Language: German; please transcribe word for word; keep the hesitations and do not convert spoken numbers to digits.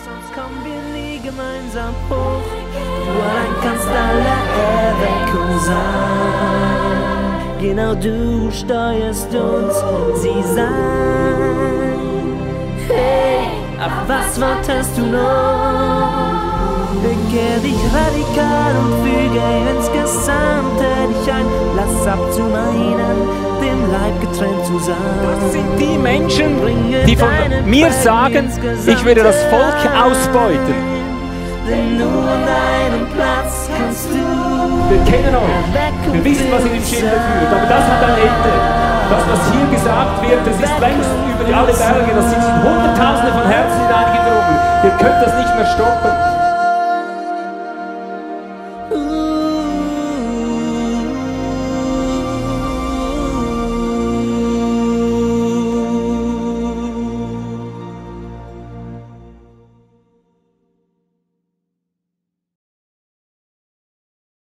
sonst kommen wir nie gemeinsam hoch. Du allein kannst alle Erweckung sein. Genau du steuerst uns, sie sein. Hey, auf was wartest du noch? Bekehr dich radikal und füge insgesamt dich ein. Lass ab zu meinen, dem Leib getrennt zu sein. Das sind die Menschen, die von mir sagen, ich werde das Volk ausbeuten. Denn nur an deinem Platz kannst du. Wir kennen euch, wir wissen, was ihr im Schilde führt, aber das hat ein Ende. Das, was hier gesagt wird, das ist längst über alle Berge, das sind Hunderttausende von Herzen.